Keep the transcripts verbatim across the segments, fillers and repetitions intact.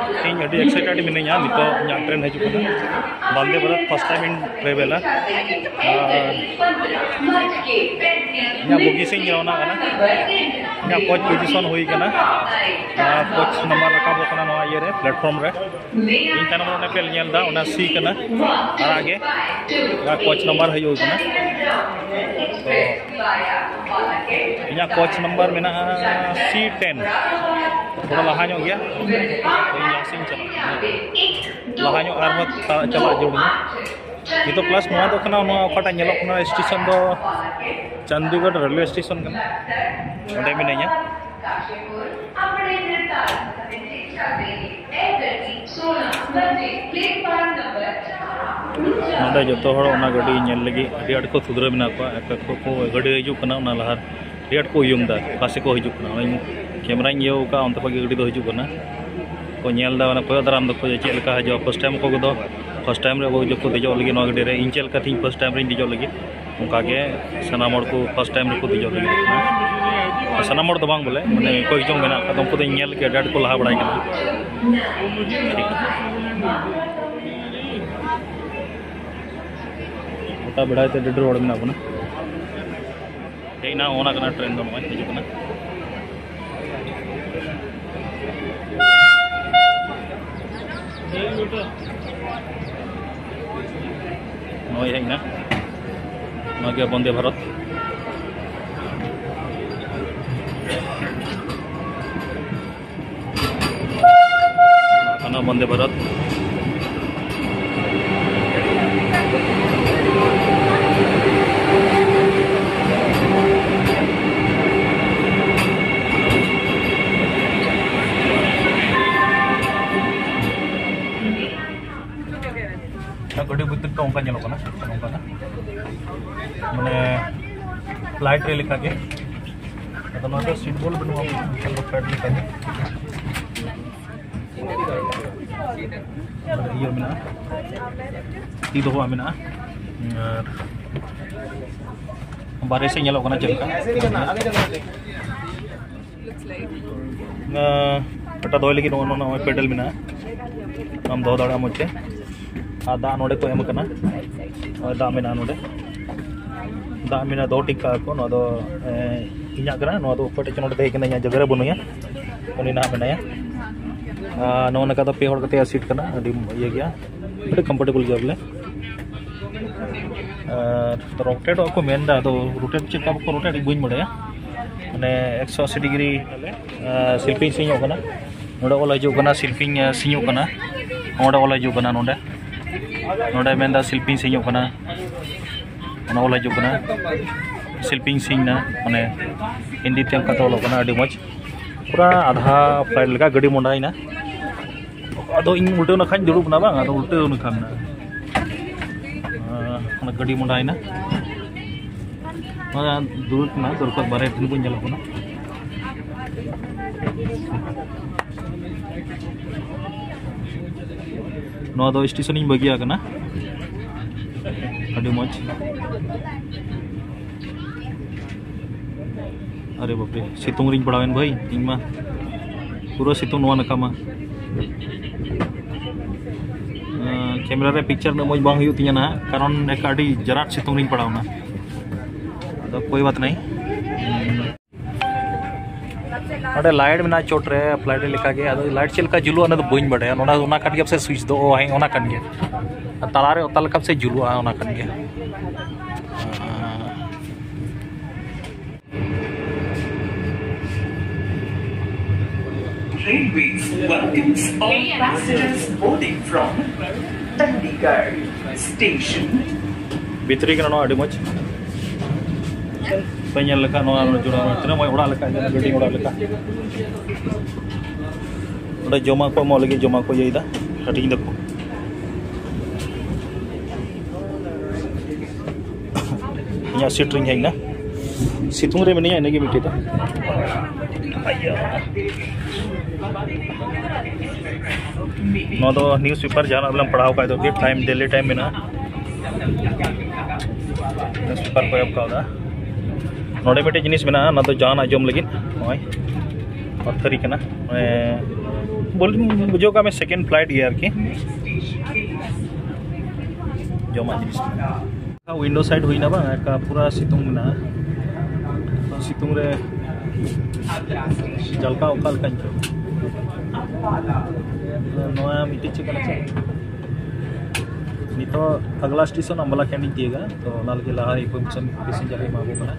ᱤᱧ ᱟᱹᱰᱤ ᱮᱠᱥᱟᱭᱴᱮᱰ ᱢᱤᱱᱟᱹᱧᱟ ᱱᱤᱛᱚᱜ ᱤᱧᱟᱹᱜ ᱴᱨᱮᱱ ᱦᱤᱡᱩᱜ ᱠᱟᱱᱟ ᱵᱚᱱᱫᱮ ᱵᱷᱟᱨᱚᱛ ᱯᱷᱟᱥᱴ ᱴᱟइम ᱤᱧ ᱴᱨᱟᱵᱷᱮᱞᱟ ᱤᱧᱟᱹᱜ ᱵᱩᱜᱤ ᱥᱤᱧ ᱡᱚᱱᱟ ᱠᱟᱱᱟ ᱤᱧᱟᱹᱜ ᱠᱳᱪ ᱯᱚᱡᱤᱥᱚᱱ ᱦᱩᱭ ᱠᱟᱱᱟ ᱠᱳᱪ ᱱᱟᱢᱵᱟᱨ ᱨᱟᱠᱟᱵᱚᱜ ᱠᱟᱱᱟ ᱱᱚᱣᱟ ᱤᱭᱟᱹ ᱨᱮ ᱯᱞᱟᱴᱯᱷᱚᱨᱢ ᱨᱮ ᱤᱧ ᱛᱟᱭᱱᱚᱢ ᱨᱮ ᱯᱮ ᱧᱮᱞ ᱫᱟ ᱚᱱᱟ ᱥᱤ ᱠᱟᱱᱟ ᱟᱨᱟᱜ ᱜᱮ ᱠᱳᱪ ᱱᱟᱢᱵᱟर ᱦᱩᱭᱩᱜ ᱠᱟᱱᱟ तो इन्या कोच नंबर में सी टेन थोड़ा लहा गया तो इन्या सिंह चला लहा चला जोड़ना नितो प्लस नोआ दो कना नोआ ओकाटा नेलो कना स्टेशन दो चंडीगढ़ रेलवे स्टेशन कना ओंडे मिनाइया नोडे जतो हड़ ओना गाड़ी नेल लगी अडी आड को सुधरा मेना को एक को गाड़ी हिजु कना ओना लहार अडी आड को युमदा पासे को हिजु कना कैमरा यो का अंत को गाड़ी दो हिजु कना को नेल दा को दराम दो को चेल का जो फर्स्ट टाइम को दो फर्स्ट टाइम रे वो जो को दिजो लगी नो गाड़ी रे इन चेल का थी फर्स्ट टाइम रे दिजो लगी उनका के सनामड़ को फर्स्ट टाइम रे को दिजो लगी सनामड़ तो बांग बोले माने को हिजो मेना कदम को नेल के डाड को लहा बड़ाई कना ओटा बढ़ाते डेढ़ रोड में अपना ना ओना कना ट्रेन दो नय हिजु कना नय हेना नगे वंदे भारत कना वंदे भारत गाड़ी बुद्ध का उनका नेलो कना उनका ना माने फ्लाइट रे लिखा के तो नोटा सीट बोल बनवा चलो फ्लाइट लिखा के ये मिना ती दो मिना बारे से नेलो कना चलका पटा दो लगी नो नो पेडल मिना हम दो दाड़ा मोचे दा नोडे को एम कना दा मेना नोडे दा मेना दो टिका को नो दो इन्या कना नो दो पटे नोडे दे कना जगह रे बनुया उनी ना मेनाया नो नका तो पे होड़ कते सीट कना अडी ये गया बड़े कंफर्टेबल गया बोले तो रोटेट को मेन दा तो रोटेट चिका को रोटेट बुइन बड़या माने एक सौ अस्सी डिग्री सिल्पिंग सिño कना नोडे ओला जो कना सिल्पिंग सिño कना नोडे ओला जो कना नोडे नोडे मेंदा सिल्पिंग सिño कना ओना ओला जो कना सिल्पिंग सिñ ना माने हिंदी ते कथा ओला कना अडी मज पूरा आधा फ्लाइट लगा गाड़ी मोंडाइना अदो इन उल्टे ना खान दुड़ुब ना बांग अदो उल्टे ना खान ना गाड़ी मोंडाइना ना दुड़ुब ना दुरपत बारे दिन को जलो ना नो दो स्टेशन इन बगिया कना अडी मज अरे बाप रे सितुंग रिंग पड़ावेन भाई इन मा पूरा सितुंग नोआ नका मा कैमरा रे पिक्चर न मज बांग हुयु तिया ना कारण एक अडी जराट सितुंग रिंग पड़ावना तो कोई बात नहीं अरे लाइट में ना चोट रे फ्लाइट लिखा के अदो लाइट चलका जुलु अना तो बइन बड़े ओना ओना काट के से स्विच दो है ओना काट के तालारे ओतल कब से जुलु ओना काट के Railways welcomes all passengers boarding from Chandigarh station. Bitri kana no adi moj. Penyal leka no jura tina moi oda leka gadi oda leka. Oda joma ko mau lagi joma ko yeida. Hating dako. Nya seat ring hai na. Situng re meni ane ge miti ta. नो तो newspaper जहाँ अब पढ़ाओ का तो time daily time में ना news paper को अब का नोड़े मिट्टे जिनिस में ना तो जान आजम लगी पत्थरी कना बोल बुझो का मैं सेकेंड फ्लाइट गया आरकी जमा जिनिस विंडो साइड हुईना बा का पूरा सितुंग ना सितुंग रे जलका उकाल कंचो नोया मिट्टी चिकन चे नितो अगला स्टेशन अम्बला कैंडी दिएगा तो नाल के लहा एक मिशन पैसेंजर ही मांगो कना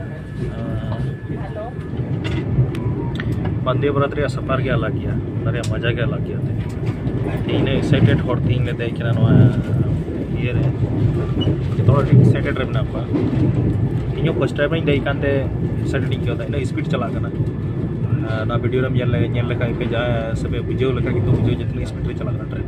वंदे भारत रे सफर के अलग किया नरे मजा के अलग किया थे इन एक्साइटेड हॉट थिंग ले दे किना नोया ये रे तो एक्साइटेड रे ना पा इन फर्स्ट टाइम इन दे कांते एक्साइटेड किया था इन स्पीड चला करना ना वीडियो रे ñel ñel का पे जा सबे बुझो लगा कि तो बुझो जितनी स्पीड रे चला करना ट्रेन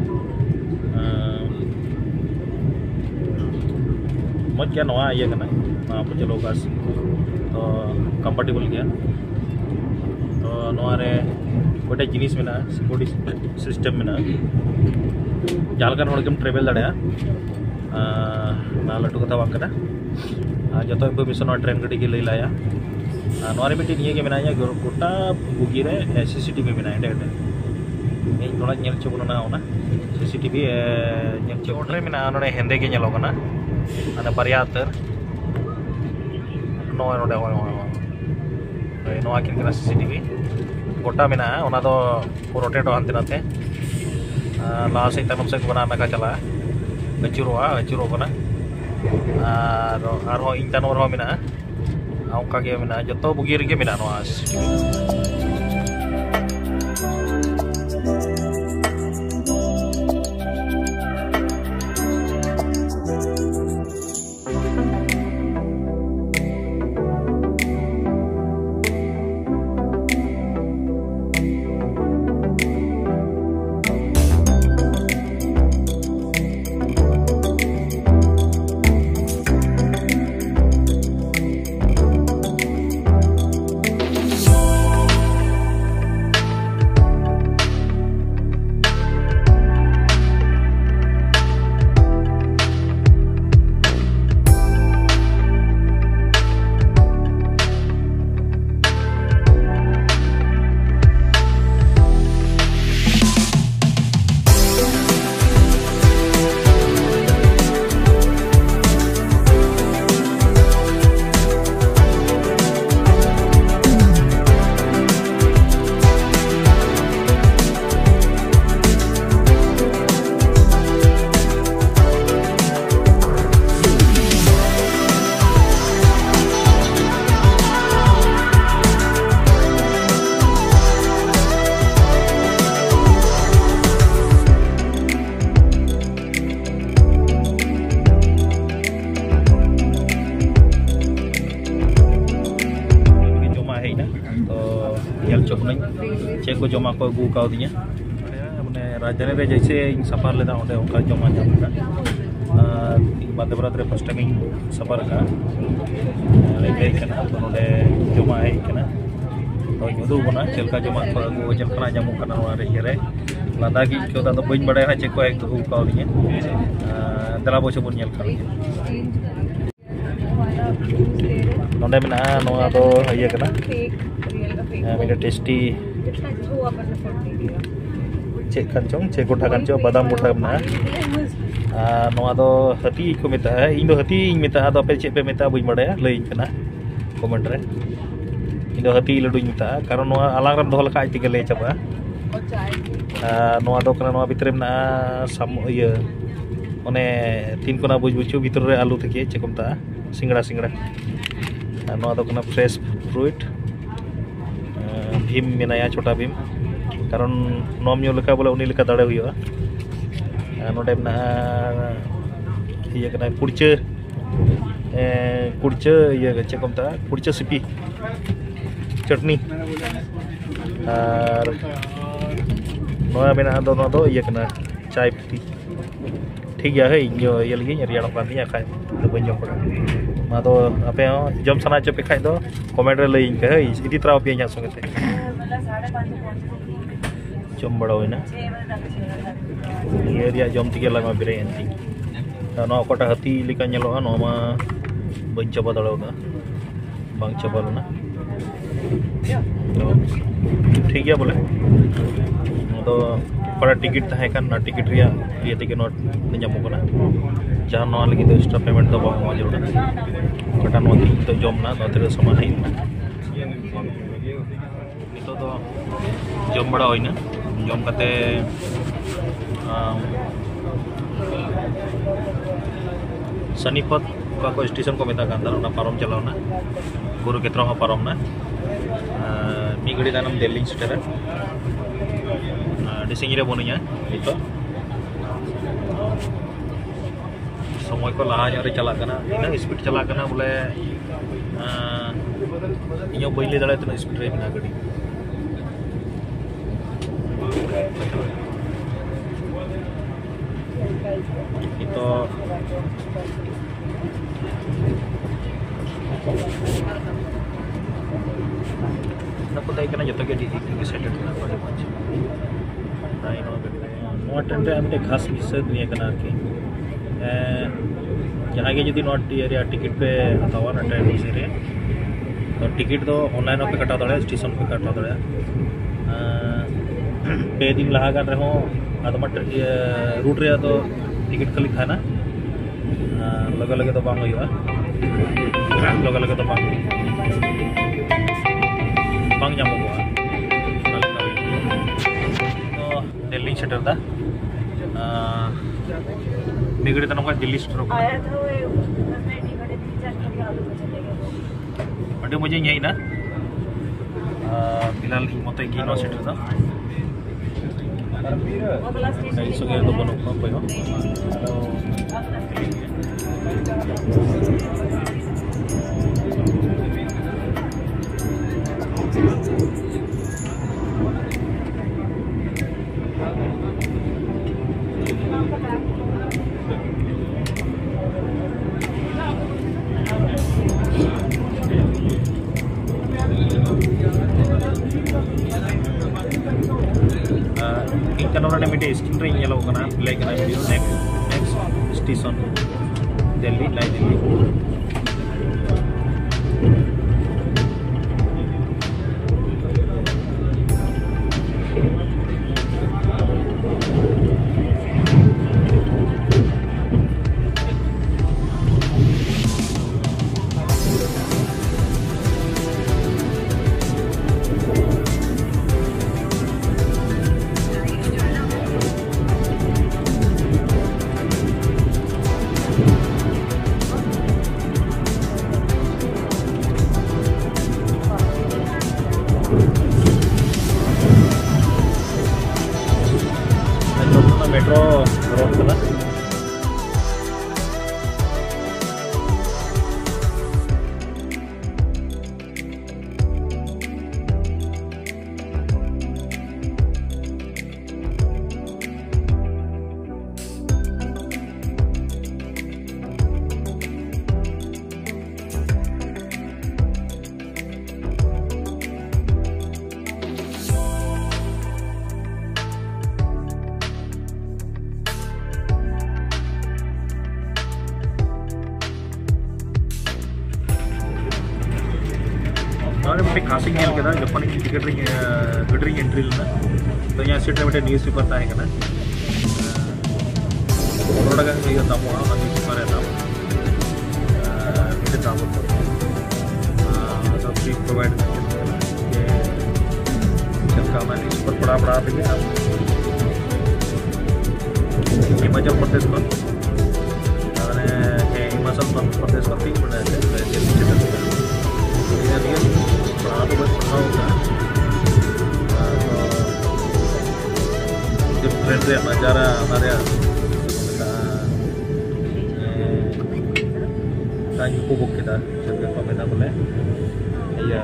मत क्या नवा ये करना ना पे चलो बस तो कंफर्टेबल गया तो नवा रे गोटे जिनिस में ना सिक्योरिटी सिस्टम में ना जालकान होड़ केम ट्रेवल दड़या ना लटू कथा बांग करा जतो इन्फॉर्मेशन ट्रेन गड्डी के लई लाया नवा रे मिट्टी निये के मेना गोटा बुगी रे सीसीटीवी मेना एंडे इन थोड़ा ñel चोकना ना होना सीसीटीवी ñel चोकना रे मेना नोडे हेंदे के ñelo kana ana barya ter no node hoy hoy no akin kana CCTV गोटा मेना ओना दो रोटेट हंते नाते लास्ट से तनम से बना ना का चला गचुरोआ गचुरो बना और और हो इन तनोर हो मेना औका के मेना जतो बुगी रे के मेना नो सीसीटीवी चेक को जमा को अगू का दिया मैंने राजधानी रे जैसे इन सफर लेदा ओंडे ओंका जमा जामका मध्य भारत रे फर्स्ट टाइम सफर का ले कना तो नोडे जमा है कना तो युदु बना चलका जमा को अगू जन कना जामु कना वा रे रे लादा की क्यों दा बइन बड़े ना चेक को एक तो का दिया दला बोसे बन नेल कर नोडे मेना नोआ दो ये कना मेरा टेस्टी चेक कंचों चेक गोटा कंचों बादाम गोटा ना नोआ दो हती को मेता है इन दो हती इन मेता दो पे चेक पे मेता बुझ मड़े लई कना कमेंट रे इन दो हती लडू मेता कारण नोआ अलांग रम दोहल का आइति के ले चबा नोआ दो कना नोआ भीतर में ना सम ये ओने तीन कोना बुझ बुझू भीतर रे आलू थके चेक मेता सिंगड़ा सिंगड़ा नोआ दो कना फ्रेश फ्रूट भीम मेनाया छोटा भीम कारण नोम न्यू लेका बोले उनी लेका दाड़े हुआ नोडे ना ये कना कुड़चे कुड़चे ये चेक को मता कुड़चे सिपी चटनी और नोया मेना दो नो दो ये कना चाय पत्ती ठीक गया है जो ये लगी रियाड़ पानी या खाए तो बन जो पड़ा मा तो आपे जम सना चपे खाए दो कमेंट रे लई के इदी तरह पे या संगे जम बड़ा होइना ये रिया जम तिगे लगा बिरे एंती नो कोटा हती लिका नेलो नो मा बन चबा दड़ो ना बांग चबा ना तो ठीक गया बोले तो pada टिकट तहे kan ना टिकट रिया ये तक note nyamuk kana jahan no lagi to extra payment to bang mo jero kata no ti to jom na no tere sama hai itu to jom bada hoina jom kate Sanipat ko station को meta kan na parom chalaw na guru ketra ha parom na mi gadi danam Delhi setera di sini ada bonusnya itu semua itu lah yang ada calak kena ini speed calak kena boleh ini boleh dalam itu speed rate nak gadi itu aku tahu kena jatuh ke di di set itu apa dia macam nah ini note and आमटे खास विषय दुनिया कना के जहाँ के जुदी note या ticket पे हतावा ना ट्रेन से रे तो टिकट तो ऑनलाइन पे कटा दड़े स्टेशन पे कटा दड़े पे दिन लहा कर रहे हो आदमा रूट रे तो टिकट खाली था ना लगे लगे तो बांग हुआ लगे लगे तो बांग बांग जामो हुआ दिल्ली सेटर दा निगड़ी तनों का दिल्ली सेटर होगा अरे मुझे यही ना फिलहाल हिम्मत है कि नौ सेटर दा नहीं सुगे तो बनो को कोई हो स्क्रीन रे येलो कना ब्लैक ना video next next station Delhi line Delhi metro road कना मैं खासी खेल के जब टिकट गड्री एंट्री लेना तो यहाँ सीट में न्यूज़ पेपर तहे कना दाम न्यूज़ पेपर दाम दाम सब फ्री प्रोवाइड चलका न्यूज़ पेपर पढ़ा पढ़ा थे हिमाचल प्रदेश को हिमाचल प्रदेश को पढ़ा तो बस पढ़ा होगा जब ट्रेन रे नज़ारा हमारे काई को बुक किया जब के कमेना बोले या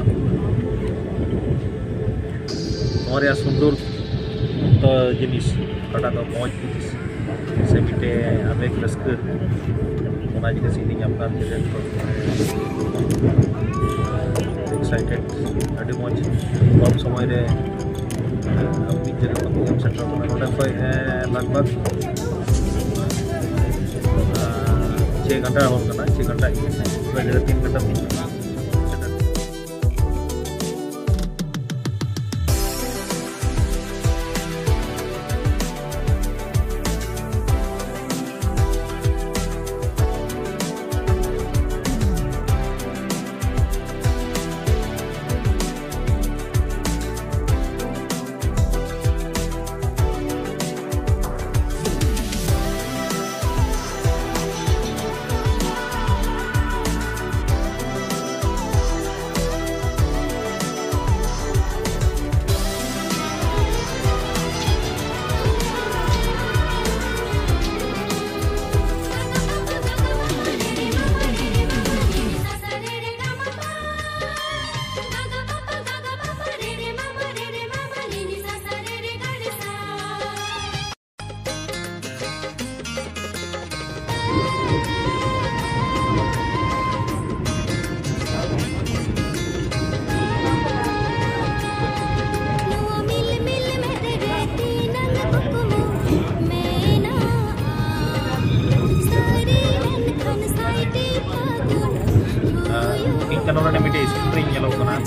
हमारे सुंदर तो जिनिस कटा तो मौज जिनिस से मिटे हमें रस्क होना जिनिस ini nyamkan jadi excited अड़ी मौज कम समय रे अपनी जगह पर हम सेंटर में नोट पे लगभग छः घंटा हो गया छः घंटा तीन घंटा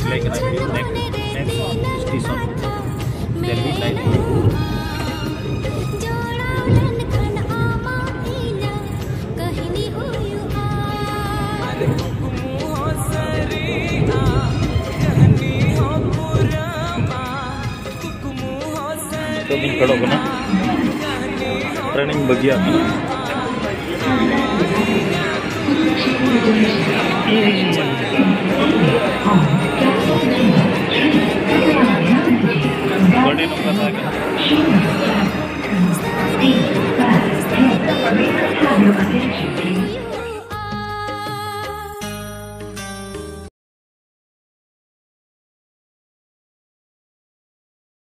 like next next station Delhi night. तो दिन खड़ो कना ट्रेनिंग बगिया बड़ी नंबर आ गया।